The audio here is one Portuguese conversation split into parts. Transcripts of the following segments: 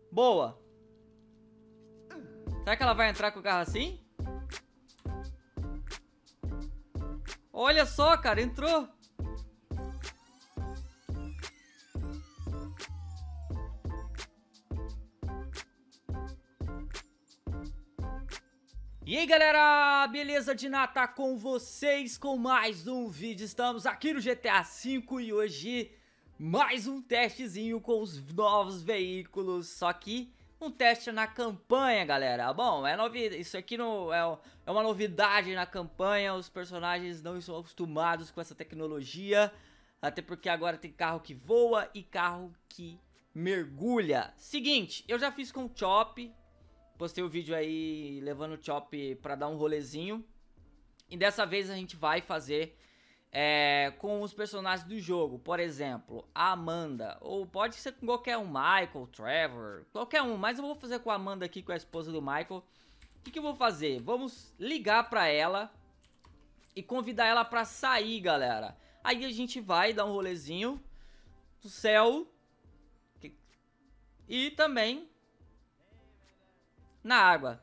Boa. Será que ela vai entrar com o carro assim? Olha só, cara, entrou. E aí galera, beleza de nata com vocês com mais um vídeo. Estamos aqui no GTA V e hoje mais um testezinho com os novos veículos. Só que um teste na campanha, galera. Bom, isso aqui não é uma novidade na campanha. Os personagens não estão acostumados com essa tecnologia. Até porque agora tem carro que voa e carro que mergulha. Seguinte, eu já fiz com o Chop. Postei o vídeo aí levando o Chop pra dar um rolezinho. E dessa vez a gente vai fazer com os personagens do jogo. Por exemplo, a Amanda. Ou pode ser com qualquer um, Michael, Trevor, qualquer um. Mas eu vou fazer com a Amanda aqui, com a esposa do Michael. O que eu vou fazer? Vamos ligar pra ela e convidar ela pra sair, galera. Aí a gente vai dar um rolezinho no céu. E também na água.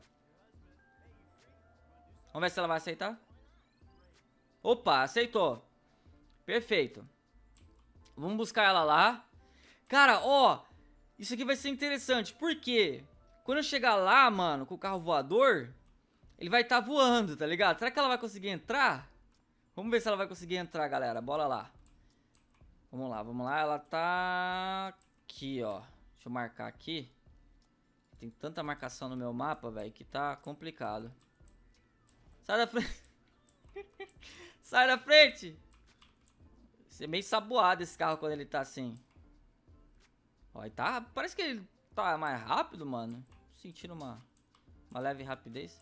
Vamos ver se ela vai aceitar. Opa, aceitou. Perfeito. Vamos buscar ela lá. Cara, ó, isso aqui vai ser interessante. Por quê? Quando eu chegar lá, mano, com o carro voador, ele vai estar voando, tá ligado? Será que ela vai conseguir entrar? Vamos ver se ela vai conseguir entrar, galera. Bora lá. Vamos lá, vamos lá. Ela tá aqui, ó. Deixa eu marcar aqui. Tem tanta marcação no meu mapa, velho, que tá complicado. Sai da frente. Sai da frente. Isso é meio saboado esse carro quando ele tá assim. Ó, e tá, parece que ele tá mais rápido, mano. Sentindo uma leve rapidez.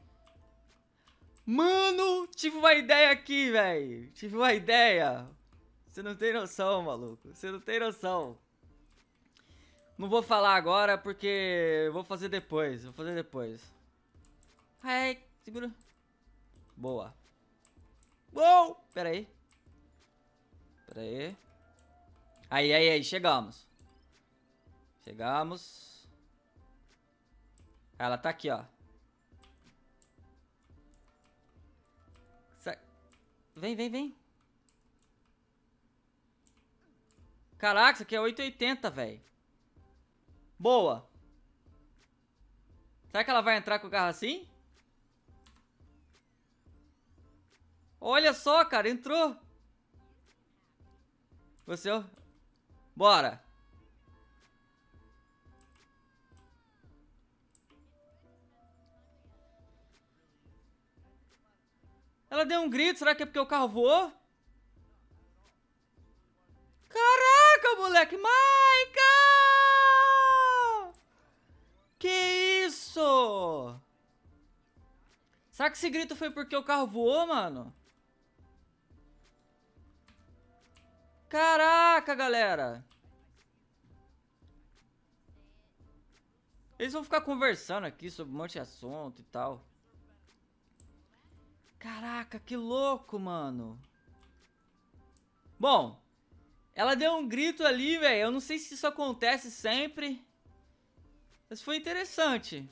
Mano, tive uma ideia aqui, velho. Tive uma ideia. Você não tem noção, maluco. Você não tem noção. Não vou falar agora porque eu vou fazer depois. Vou fazer depois. Ai, segura. Boa. Uou! Pera aí. Pera aí. Aí, chegamos. Chegamos. Ela tá aqui, ó. Vem, vem, vem. Caraca, isso aqui é 880, velho. Boa. Será que ela vai entrar com o carro assim? Olha só, cara, entrou. Você, ó. Bora. Ela deu um grito, será que é porque o carro voou? Caraca, moleque, Michael! Que isso? Será que esse grito foi porque o carro voou, mano? Caraca, galera. Eles vão ficar conversando aqui sobre um monte de assunto e tal. Caraca, que louco, mano. Bom, ela deu um grito ali, velho. Eu não sei se isso acontece sempre. Mas foi interessante.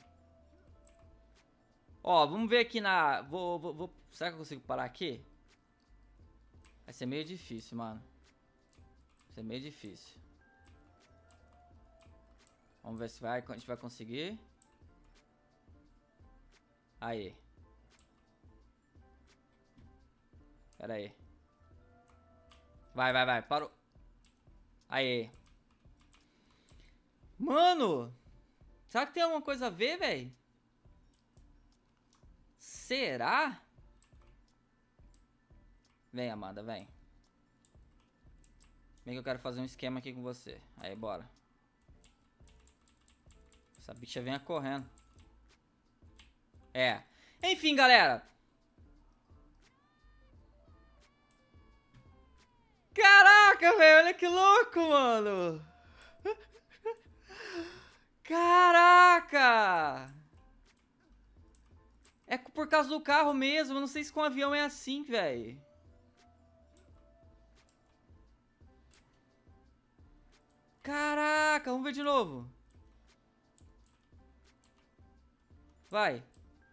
Ó, vamos ver aqui na... Será que eu consigo parar aqui? Vai ser meio difícil, mano. Vai ser meio difícil. Vamos ver se a gente vai conseguir. Aí. Pera aí. Vai. Parou. Aí. Mano. Será que tem alguma coisa a ver, velho? Será? Vem, Amanda, vem. Vem que eu quero fazer um esquema aqui com você. Aí, bora. Essa bicha vem correndo. É. Enfim, galera. Caraca, velho. Olha que louco, mano. Caraca. É por causa do carro mesmo. Eu não sei se com o avião é assim, velho. Caraca, vamos ver de novo. Vai.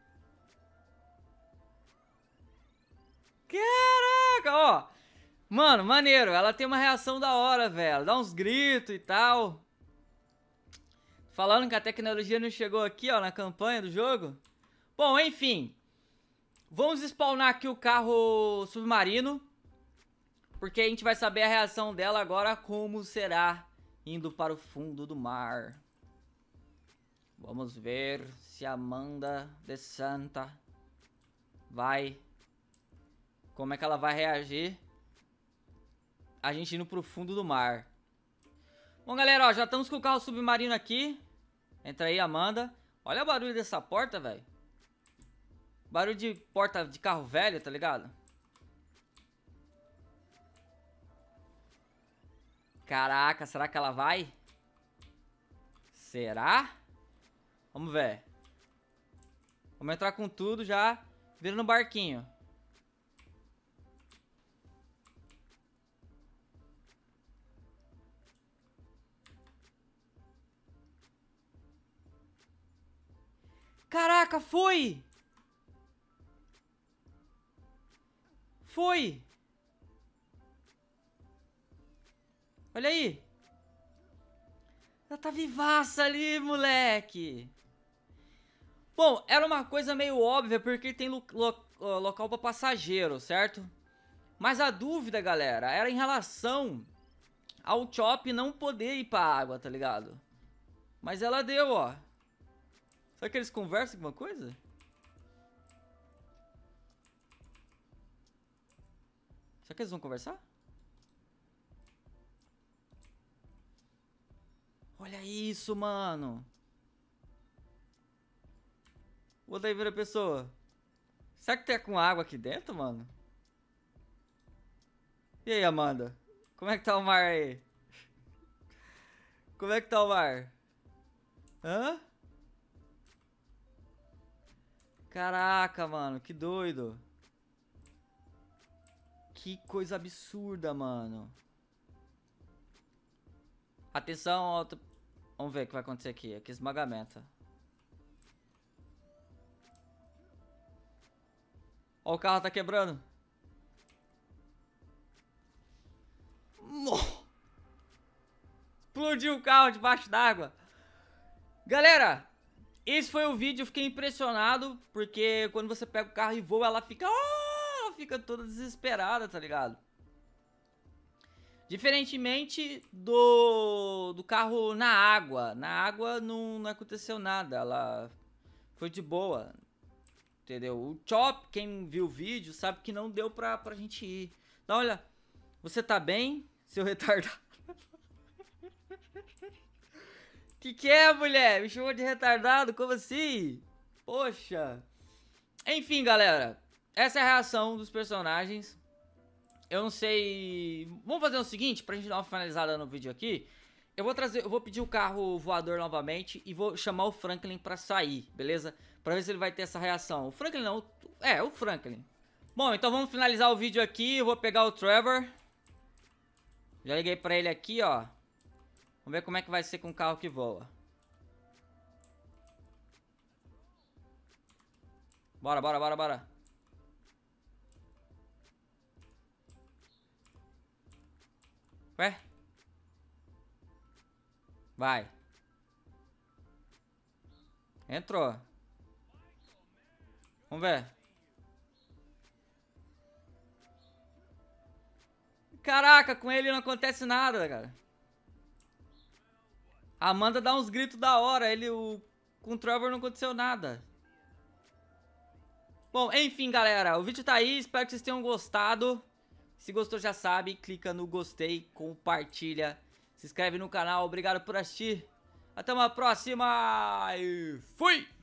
Caraca, ó. Mano, maneiro. Ela tem uma reação da hora, velho. Dá uns gritos e tal. Falando que a tecnologia não chegou aqui, ó, na campanha do jogo. Bom, enfim. Vamos spawnar aqui o carro submarino. Porque a gente vai saber a reação dela agora como será indo para o fundo do mar. Vamos ver se a Amanda de Santa vai... Como é que ela vai reagir a gente indo pro fundo do mar. Bom, galera, ó, já estamos com o carro submarino aqui. Entra aí, Amanda. Olha o barulho dessa porta, velho. Barulho de porta de carro velho, tá ligado? Caraca, será que ela vai? Será? Vamos ver. Vamos entrar com tudo já, vira no barquinho. Caraca, foi! Foi! Olha aí! Ela tá vivaça ali, moleque! Bom, era uma coisa meio óbvia porque tem local pra passageiro, certo? Mas a dúvida, galera, era em relação ao Chop não poder ir pra água, tá ligado? Mas ela deu, ó. Será que eles conversam alguma coisa? Será que eles vão conversar? Olha isso, mano. Vou daí ver a pessoa. Será que tem com água aqui dentro, mano? E aí, Amanda? Como é que tá o mar aí? Como é que tá o mar? Hã? Caraca, mano, que doido. Que coisa absurda, mano. Atenção, alto. Vamos ver o que vai acontecer aqui. Aqui esmagamento. Ó, o carro tá quebrando. Explodiu o carro debaixo d'água. Galera, esse foi o vídeo. Eu fiquei impressionado. Porque quando você pega o carro e voa, ela fica... ela fica toda desesperada, tá ligado? Diferentemente do carro na água. Na água não aconteceu nada. Ela foi de boa. Entendeu? O Chop, quem viu o vídeo, sabe que não deu pra gente ir. Então, olha. Você tá bem, seu retardado? Que é, mulher? Me chamou de retardado? Como assim? Poxa. Enfim, galera. Essa é a reação dos personagens. Eu não sei... Vamos fazer o seguinte, pra gente dar uma finalizada no vídeo aqui. Eu vou pedir o carro voador novamente e vou chamar o Franklin pra sair, beleza? Pra ver se ele vai ter essa reação. O Franklin não, o Franklin. Bom, então vamos finalizar o vídeo aqui. Eu vou pegar o Trevor. Já liguei pra ele aqui, ó. Vamos ver como é que vai ser com o carro que voa. Bora, bora, bora, bora. Ué? Vai. Entrou. Vamos ver. Caraca, com ele não acontece nada, cara. A Amanda dá uns gritos da hora. Com o Trevor não aconteceu nada. Bom, enfim, galera. O vídeo tá aí. Espero que vocês tenham gostado. Se gostou, já sabe. Clica no gostei, compartilha. Se inscreve no canal. Obrigado por assistir. Até uma próxima. E fui!